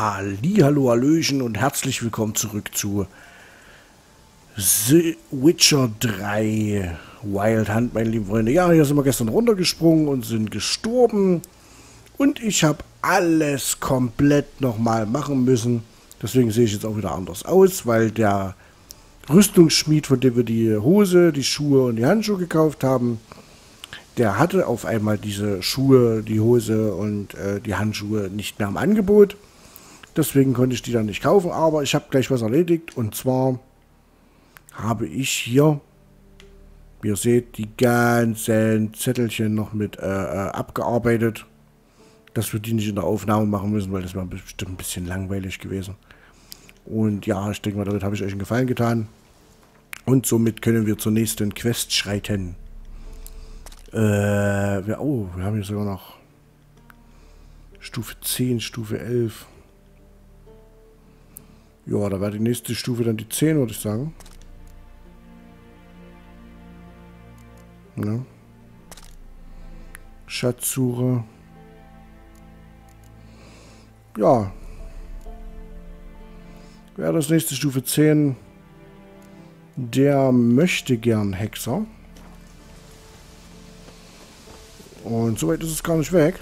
Hallihallo, Hallöchen und herzlich willkommen zurück zu The Witcher 3 Wild Hunt, meine lieben Freunde. Ja, hier sind wir gestern runtergesprungen und sind gestorben. Und ich habe alles komplett nochmal machen müssen. Deswegen sehe ich jetzt auch wieder anders aus, weil der Rüstungsschmied, von dem wir die Hose, die Schuhe und die Handschuhe gekauft haben, der hatte auf einmal diese Schuhe, die Hose und die Handschuhe nicht mehr im Angebot. Deswegen konnte ich die dann nicht kaufen, aber ich habe gleich was erledigt. Und zwar habe ich hier, wie ihr seht, die ganzen Zettelchen noch mit abgearbeitet, dass wir die nicht in der Aufnahme machen müssen, weil das wäre bestimmt ein bisschen langweilig gewesen. Und ja, ich denke mal, damit habe ich euch einen Gefallen getan. Und somit können wir zur nächsten Quest schreiten. Wir haben hier sogar noch Stufe 10, Stufe 11. Ja, da wäre die nächste Stufe dann die 10, würde ich sagen. Ja. Schatzsuche. Ja. Wäre das nächste Stufe 10. Der möchte gern Hexer. Und so weit ist es gar nicht weg.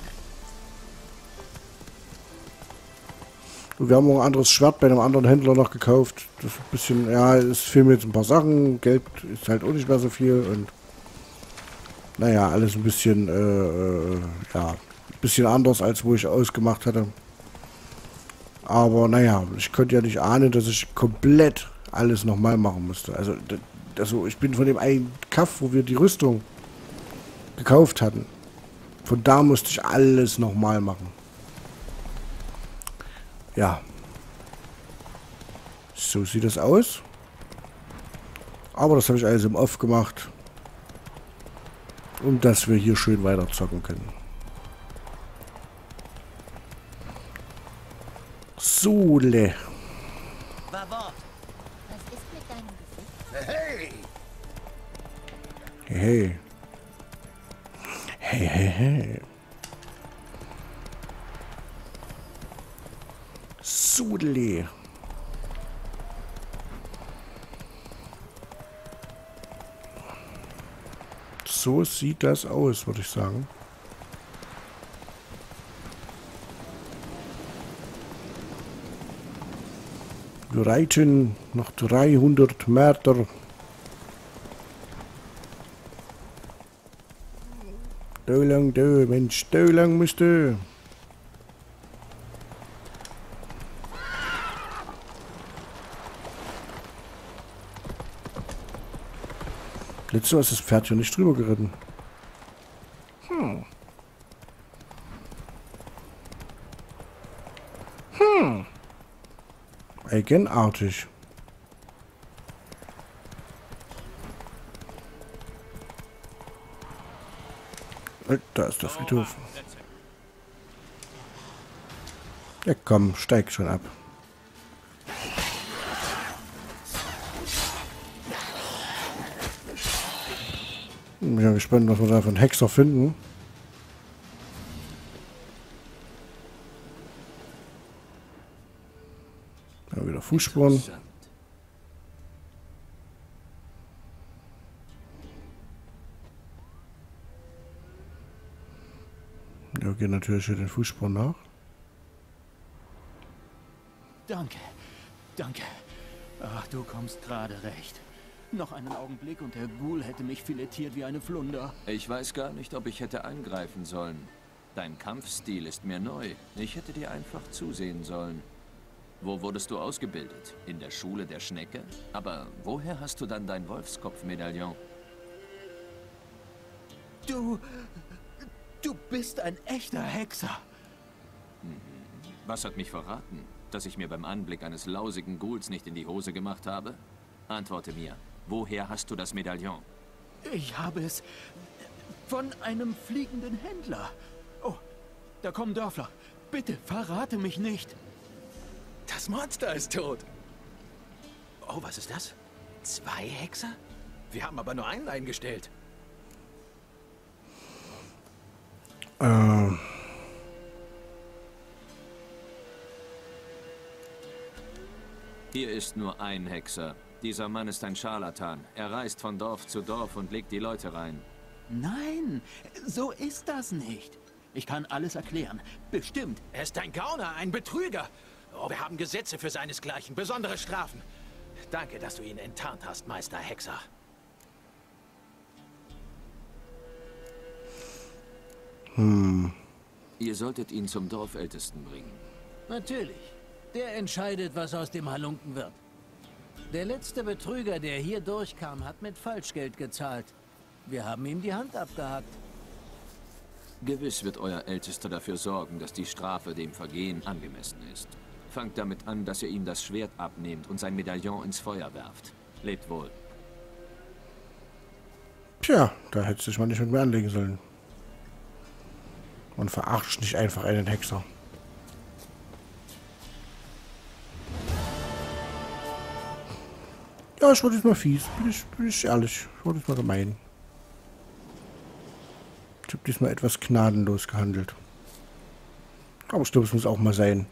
Und wir haben auch ein anderes Schwert bei einem anderen Händler noch gekauft. Das ist ein bisschen, ja, es fehlen mir jetzt ein paar Sachen. Geld ist halt auch nicht mehr so viel. Und naja, alles ein bisschen, ja, ein bisschen anders, als wo ich ausgemacht hatte. Aber naja, ich konnte ja nicht ahnen, dass ich komplett alles nochmal machen musste. Also ich bin von dem einen Kaff, wo wir die Rüstung gekauft hatten. Von da musste ich alles nochmal machen. Ja. So sieht das aus. Aber das habe ich alles im Off gemacht. Um dass wir hier schön weiter zocken können. Sole. Was ist mit deinem Gesicht? Hey! Hey. Hey, hey, hey. Sudeli. So sieht das aus, würde ich sagen. Wir reiten noch 300 Meter. Da lang, da, Mensch, da lang musst du. Letztes Mal ist das Pferd hier nicht drüber geritten. Eigenartig. Da ist der Friedhof. Ja komm, steig schon ab. Ich bin gespannt, was wir da für einen Hexer finden. Ja, wieder Fußspuren. Ja, gehen natürlich hier den Fußspuren nach. Danke, danke. Ach, du kommst gerade recht. Noch einen Augenblick und der Ghoul hätte mich filetiert wie eine Flunder. Ich weiß gar nicht, ob ich hätte eingreifen sollen. Dein Kampfstil ist mir neu. Ich hätte dir einfach zusehen sollen. Wo wurdest du ausgebildet? In der Schule der Schnecke? Aber woher hast du dann dein Wolfskopf-Medaillon? Du bist ein echter Hexer. Was hat mich verraten? Dass ich mir beim Anblick eines lausigen Ghouls nicht in die Hose gemacht habe? Antworte mir. Woher hast du das Medaillon? Ich habe es von einem fliegenden Händler. Oh, da kommen Dörfler. Bitte, verrate mich nicht. Das Monster ist tot. Oh, was ist das? 2 Hexer? Wir haben aber nur einen eingestellt. Hier ist nur ein Hexer. Dieser Mann ist ein Scharlatan. Er reist von Dorf zu Dorf und legt die Leute rein. Nein, so ist das nicht. Ich kann alles erklären. Bestimmt. Er ist ein Gauner, ein Betrüger. Oh, wir haben Gesetze für seinesgleichen, besondere Strafen. Danke, dass du ihn enttarnt hast, Meister Hexer. Ihr solltet ihn zum Dorfältesten bringen. Natürlich. Der entscheidet, was aus dem Halunken wird. Der letzte Betrüger, der hier durchkam, hat mit Falschgeld gezahlt. Wir haben ihm die Hand abgehackt. Gewiss wird euer Ältester dafür sorgen, dass die Strafe dem Vergehen angemessen ist. Fangt damit an, dass ihr ihm das Schwert abnehmt und sein Medaillon ins Feuer werft. Lebt wohl. Tja, da hätte sich mal nicht mit mir anlegen sollen. Man verarscht nicht einfach einen Hexer. Ja, ich wurde jetzt mal fies. Bin ich ehrlich. Ich wurde jetzt mal gemein. Ich habe diesmal etwas gnadenlos gehandelt. Aber ich glaube, es muss auch mal sein.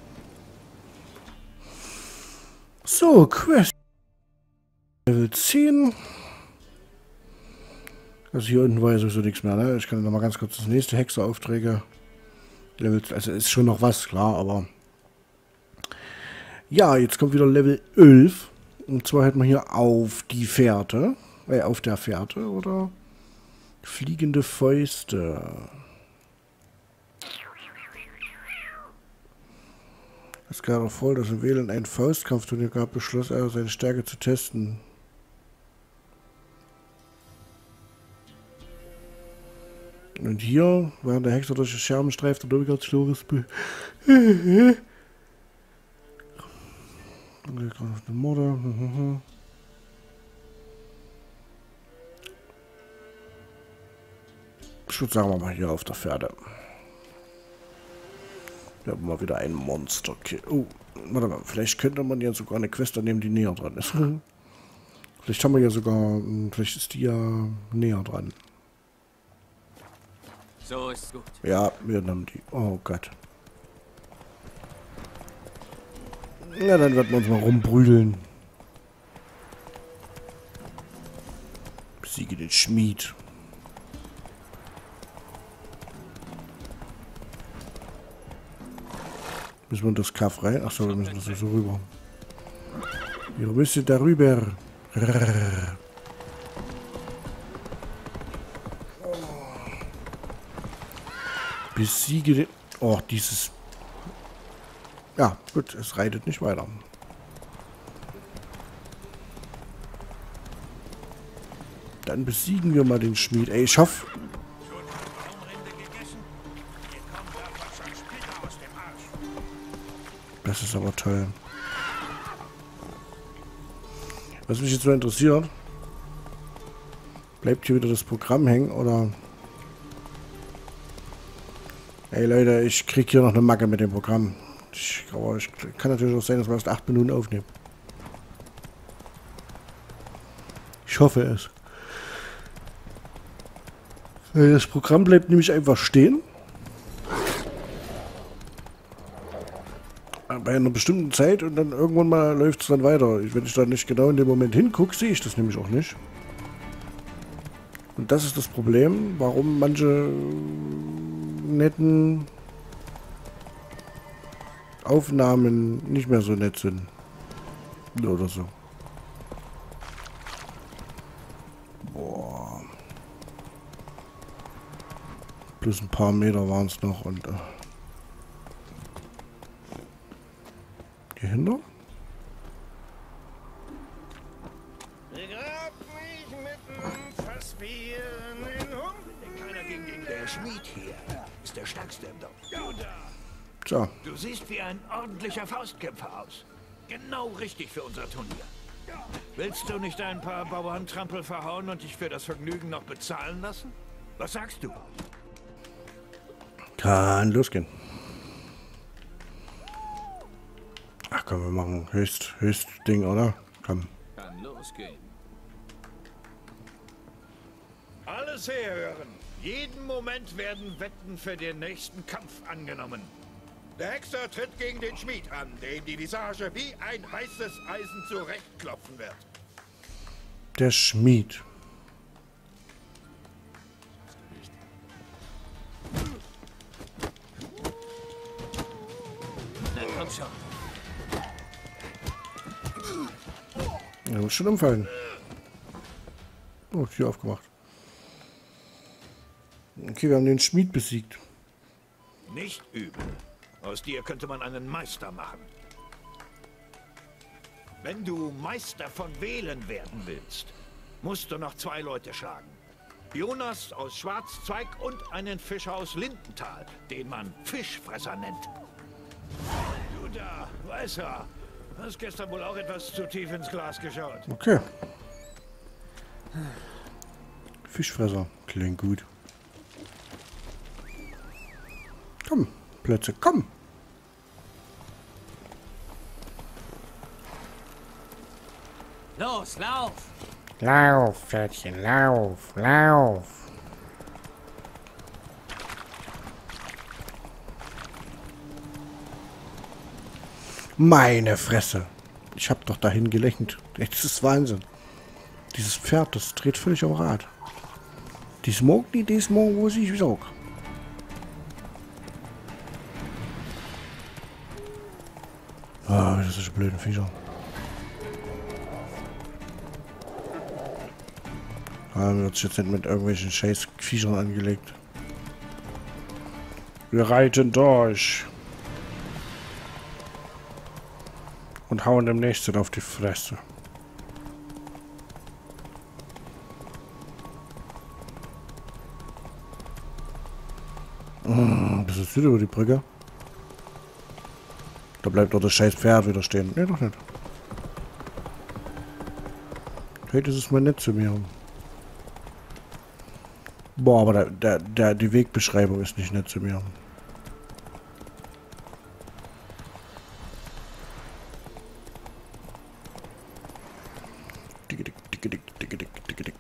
So, Quest. Level 10. Also hier unten war ja sowieso nichts mehr, ne? Ich kann noch mal ganz kurz das nächste Hexeraufträge. Level, also ist schon noch was, klar, aber... Ja, jetzt kommt wieder Level 11. Und zwar hätten wir hier auf die Fährte. Auf der Fährte, oder? Fliegende Fäuste. Es gab auch voll, dass im Wählen ein Faustkampfturnier gab, beschloss er, seine Stärke zu testen. Und hier, während der Hexer durch die Scherben streift, der Navigationslores Morde. Ich würde sagen, wir mal hier auf der Pferde. Wir haben mal wieder ein Monster. Oh, warte mal, vielleicht könnte man ja sogar eine Quest nehmen, die näher dran ist. Vielleicht haben wir ja sogar, vielleicht ist die ja näher dran. So ist gut. Ja, wir haben die. Oh Gott. Ja, dann werden wir uns mal rumbrüdeln. Besiege den Schmied. Müssen wir in das Kaff rein? Achso, wir müssen das so rüber. Wir müssen darüber. Besiege den... Oh, dieses... Ja, gut, es reitet nicht weiter. Dann besiegen wir mal den Schmied. Ey, ich hoffe... Das ist aber toll. Was mich jetzt mal interessiert... Bleibt hier wieder das Programm hängen, oder... Ey Leute, ich krieg hier noch eine Macke mit dem Programm. Aber ich kann natürlich auch sein, dass wir erst 8 Minuten aufnehmen. Ich hoffe es. Das Programm bleibt nämlich einfach stehen. Bei einer bestimmten Zeit und dann irgendwann mal läuft es dann weiter. Wenn ich da nicht genau in dem Moment hingucke, sehe ich das nämlich auch nicht. Und das ist das Problem, warum manche netten Aufnahmen nicht mehr so nett sind. Oder so. Boah. Plus ein paar Meter waren es noch und hier hinter? Der Schmied hier ist der stärkste im Dorf. So. Du siehst wie ein ordentlicher Faustkämpfer aus. Genau richtig für unser Turnier. Willst du nicht ein paar Bauerntrampel verhauen und dich für das Vergnügen noch bezahlen lassen? Was sagst du? Kann losgehen. Ach komm, wir machen höchst Ding, oder? Komm. Kann losgehen. Alles herhören. Jeden Moment werden Wetten für den nächsten Kampf angenommen. Der Hexer tritt gegen den Schmied an, dem die Visage wie ein heißes Eisen zurechtklopfen wird. Der Schmied. Na komm schon. Er muss schon umfallen. Oh, Tür aufgemacht. Okay, wir haben den Schmied besiegt. Nicht übel. Aus dir könnte man einen Meister machen. Wenn du Meister von Wählen werden willst, musst du noch 2 Leute schlagen. Jonas aus Schwarzzweig und einen Fischer aus Lindenthal, den man Fischfresser nennt. Du da, Weißer, hast gestern wohl auch etwas zu tief ins Glas geschaut. Okay. Fischfresser. Klingt gut. Komm, Plätze, komm! Los, lauf! Lauf, Pferdchen, lauf, lauf! Meine Fresse! Ich hab doch dahin gelenkt. Das ist Wahnsinn. Dieses Pferd, das dreht völlig am Rad. Die smokt nicht, die smokt, wo sie saug. Ah, das ist ein blöder Viecher. Ah, wird sich jetzt nicht mit irgendwelchen scheiß Viechern angelegt. Wir reiten durch. Und hauen dem Nächsten auf die Fresse. Das ist wieder über die Brücke. Da bleibt doch das scheiß Pferd wieder stehen. Ne, doch nicht. Heute ist es mal nett zu mir. Boah, aber die Wegbeschreibung ist nicht nett zu mir. Dick.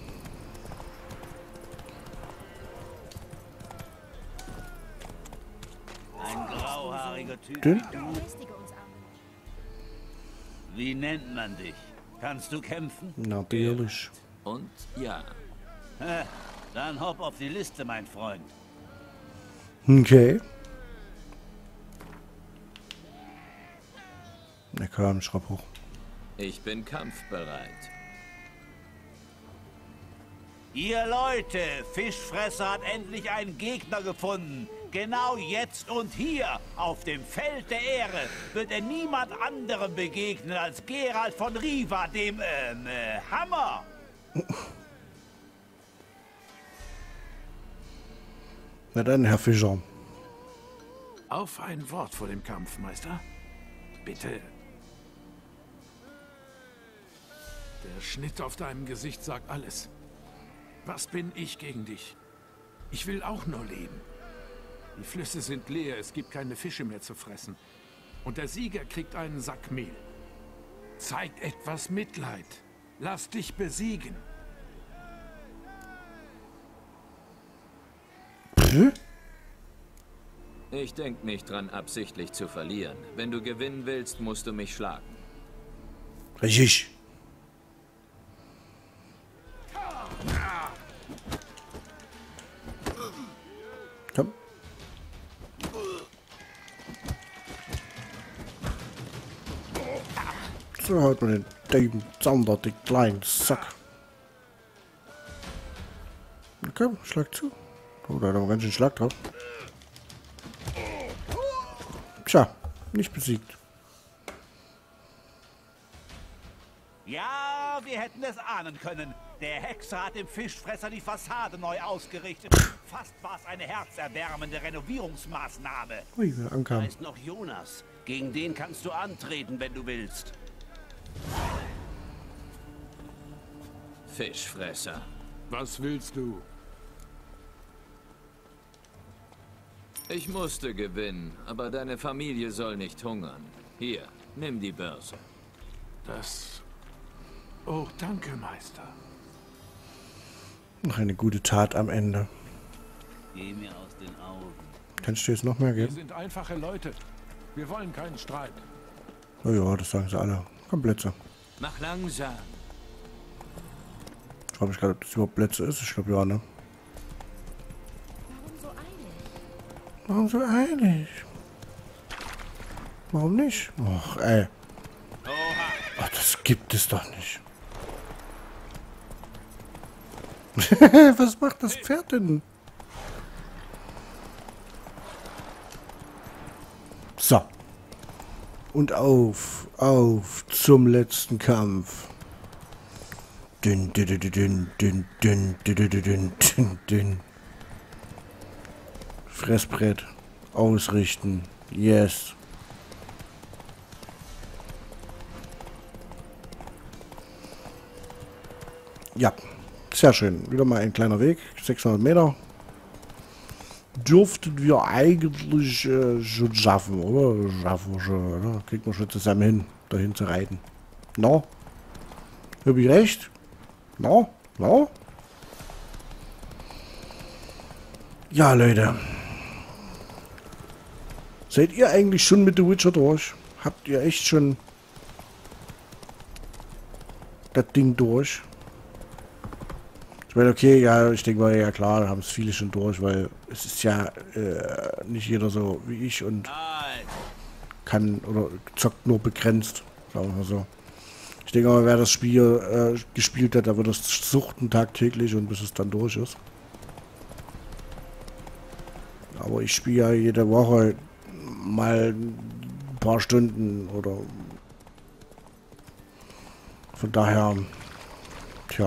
Ein grauhaariger Typ. Den? Belästige uns auch. Wie nennt man dich? Kannst du kämpfen? Natürlich. Und ja. Dann hopp auf die Liste, mein Freund. Okay. Na komm, schraub hoch. Ich bin kampfbereit. Ihr Leute, Fischfresser hat endlich einen Gegner gefunden. Genau jetzt und hier, auf dem Feld der Ehre, wird er niemand anderem begegnen als Geralt von Riva, dem, Hammer. Na dann, Herr Fischer. Auf ein Wort vor dem Kampf, Meister. Bitte. Der Schnitt auf deinem Gesicht sagt alles. Was bin ich gegen dich? Ich will auch nur leben. Die Flüsse sind leer, es gibt keine Fische mehr zu fressen. Und der Sieger kriegt einen Sack Mehl. Zeig etwas Mitleid. Lass dich besiegen. Ich denke nicht dran, absichtlich zu verlieren. Wenn du gewinnen willst, musst du mich schlagen. Richtig. Komm. So haut man den Daven Zander, den kleinen Sack. Okay, schlag zu. Oh, da hat aber ganz schön Schlag drauf. Tja, nicht besiegt. Ja, wir hätten es ahnen können. Der Hexer hat dem Fischfresser die Fassade neu ausgerichtet. Fast war es eine herzerwärmende Renovierungsmaßnahme. Ui, wer ankam. Da ist noch Jonas. Gegen den kannst du antreten, wenn du willst. Fischfresser. Was willst du? Ich musste gewinnen, aber deine Familie soll nicht hungern. Hier, nimm die Börse. Das... Oh, danke, Meister. Noch eine gute Tat am Ende. Geh mir aus den Augen. Kannst du jetzt noch mehr Wir geben? sind einfache Leute. Wir wollen keinen Streit. Oh ja, das sagen sie alle. Komm, Plätze. Mach langsam. Ich frage mich gerade, ob das überhaupt Plätze ist. Ich glaube ja, ne? Warum so eilig? Warum so eilig? Warum nicht? Och, ey. Ach, das gibt es doch nicht. Was macht das Pferd denn? So. Und auf zum letzten Kampf. Dün, dün, dün, dün, dün, dün, dün, dün, dün, dün. Fressbrett. Ausrichten. Yes. Ja, sehr schön. Wieder mal ein kleiner Weg. 600 Meter. Dürften wir eigentlich schon schaffen, oder? Schaffen wir schon, oder? Kriegt man schon zusammen hin, dahin zu reiten. No? Hab ich recht? No? No? Ja, Leute. Seid ihr eigentlich schon mit The Witcher durch? Habt ihr echt schon das Ding durch? Ich meine, okay, ja, ich denke mal, ja klar, da haben es viele schon durch, weil es ist ja nicht jeder so wie ich und kann oder zockt nur begrenzt, sagen wir mal so. Ich denke mal, wer das Spiel gespielt hat, da wird das suchten tagtäglich und bis es dann durch ist. Aber ich spiele ja jede Woche mal ein paar Stunden oder von daher, tja.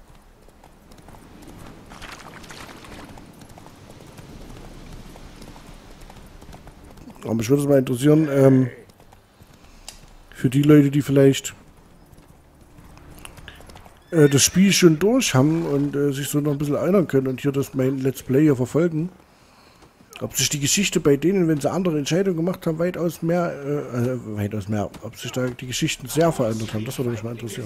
Aber mich würde es mal interessieren, für die Leute, die vielleicht das Spiel schon durch haben und sich so noch ein bisschen erinnern können und hier das mein Let's Play hier verfolgen, ob sich die Geschichte bei denen, wenn sie andere Entscheidungen gemacht haben, weitaus mehr, ob sich da die Geschichten sehr verändert haben, das würde mich mal interessieren.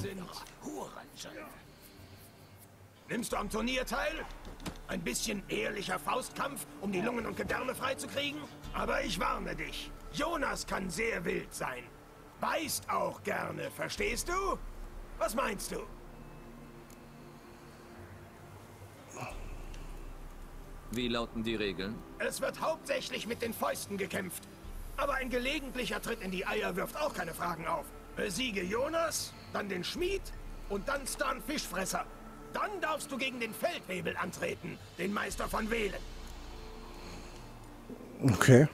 Nimmst du am Turnier teil? Ein bisschen ehrlicher Faustkampf, um die Lungen und Gedärme freizukriegen? Aber ich warne dich, Jonas kann sehr wild sein. Beißt auch gerne, verstehst du? Was meinst du? Wie lauten die Regeln? Es wird hauptsächlich mit den Fäusten gekämpft. Aber ein gelegentlicher Tritt in die Eier wirft auch keine Fragen auf. Besiege Jonas, dann den Schmied und dann Stan Fischfresser. Dann darfst du gegen den Feldwebel antreten, den Meister von Velen. Okay.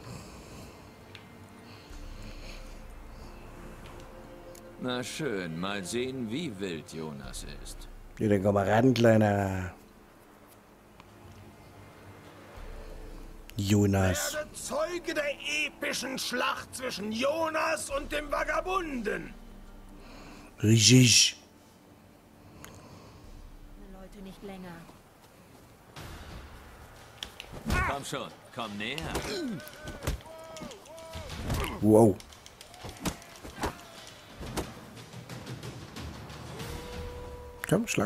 Na schön, mal sehen, wie wild Jonas ist. Ja, dann komm mal ran, Kleiner. Jonas. Werde Zeuge der epischen Schlacht zwischen Jonas und dem Vagabunden. Richtig. Leute, nicht länger. Komm schon, komm näher. Wow. Komm, Schlag.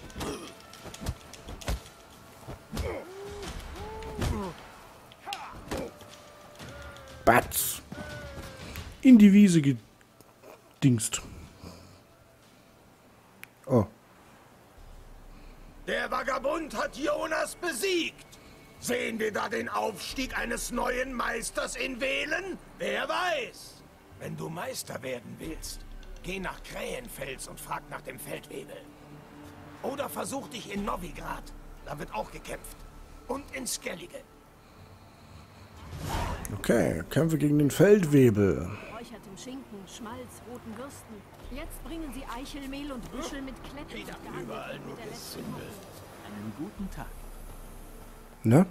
Batz. In die Wiese gedingst. Oh. Der Vagabund hat Jonas besiegt. Sehen wir da den Aufstieg eines neuen Meisters in Velen? Wer weiß? Wenn du Meister werden willst, geh nach Krähenfels und frag nach dem Feldwebel. Oder versuch dich in Novigrad. Da wird auch gekämpft. Und in Skellige. Okay, Kämpfe gegen den Feldwebel. Räuchertem Schinken, Schmalz, roten Würsten. Jetzt bringen sie Eichelmehl und Büschel mit Kletten. Überall nur Gesindel. Einen guten Tag. Ne?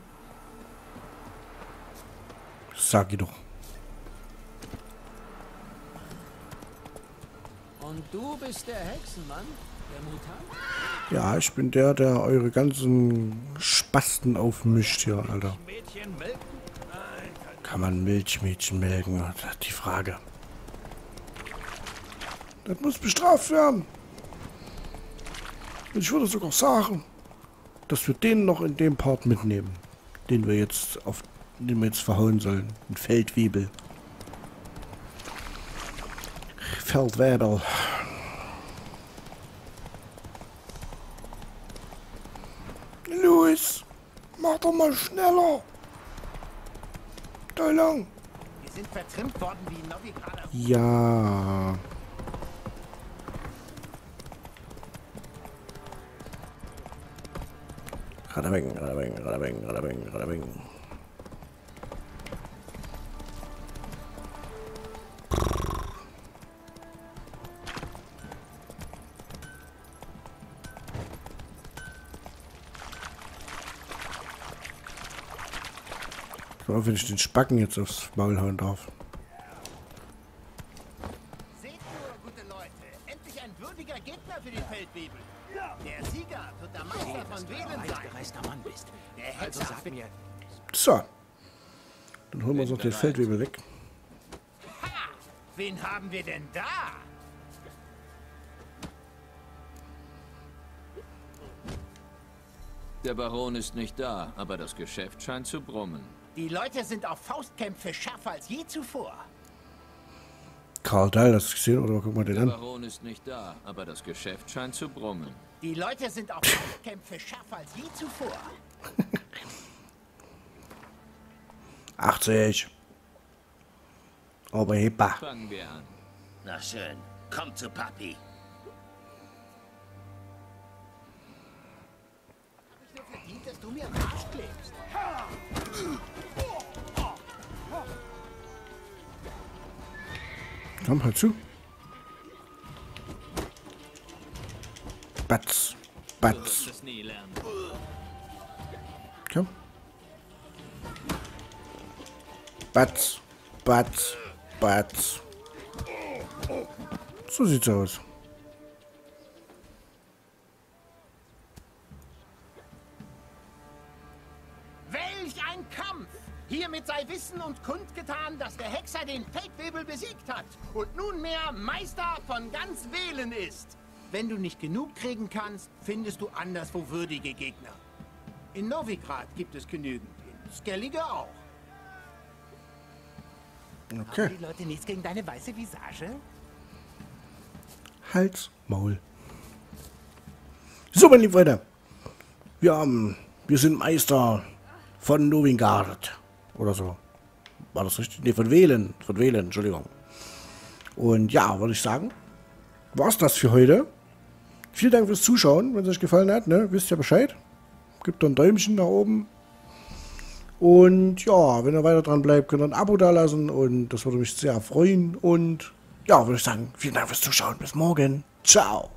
Sag ich doch. Und du bist der Hexenmann? Der Mutant? Ja, ich bin der, der eure ganzen Spasten aufmischt hier, Alter. Mädchen melken? Kann man Milchmädchen melken? Die Frage. Das muss bestraft werden. Und ich würde sogar sagen, dass wir den noch in dem Part mitnehmen, den wir jetzt auf den wir jetzt verhauen sollen. Ein Feldwebel. Feldwebel. Los! Mach doch mal schneller! Da lang! Wir sind vertrimmt worden wie Novigrader. Ja. Radabeng, radabeng, radabeng, radabeng, radabeng. So, wenn ich den Spacken jetzt aufs Maul hauen darf. Seht nur, gute Leute, endlich ein würdiger Gegner für den Feldwebel. Der Sieger wird der Meister von Wählen sein. Gereister Mann bist. Der Hexer Also sag mir, So. Dann holen wir uns noch den Feldwebel weg. Ha! Wen haben wir denn da? Der Baron ist nicht da, aber das Geschäft scheint zu brummen. Die Leute sind auf Faustkämpfe schärfer als je zuvor. Karl Dahl, hast du gesehen? Oder guck mal den Der an. Baron ist nicht da, aber das Geschäft scheint zu brummen. Die Leute sind auf Faustkämpfe schärfer als je zuvor. 80. Aber hippa. Fangen wir an. Na schön, komm zu Papi. Hab ich nur verdient, dass du mir am Arsch klebst. Komm, halt zu. Batz. Batz. Das nie lernen. Komm. Batz. Batz. Batz. So sieht's aus. Welch ein Kampf! Hiermit sei Wissen und kundgetan, dass der Hexer den Feldwebel besiegt hat und nunmehr Meister von ganz Wählen ist. Wenn du nicht genug kriegen kannst, findest du anderswo würdige Gegner. In Novigrad gibt es genügend, in Skellige auch. Okay. Haben die Leute nichts gegen deine weiße Visage? Hals, Maul. So, meine lieben Freunde. Wir sind Meister von Novigrad. Oder so. War das richtig? Ne, von Wählen. Von Wählen, Entschuldigung. Und ja, würde ich sagen, war's das für heute. Vielen Dank fürs Zuschauen. Wenn es euch gefallen hat, ne, wisst ihr Bescheid. Gebt ein Däumchen nach oben. Und ja, wenn ihr weiter dran bleibt, könnt ihr ein Abo dalassen. Und das würde mich sehr freuen. Und ja, würde ich sagen, vielen Dank fürs Zuschauen. Bis morgen. Ciao.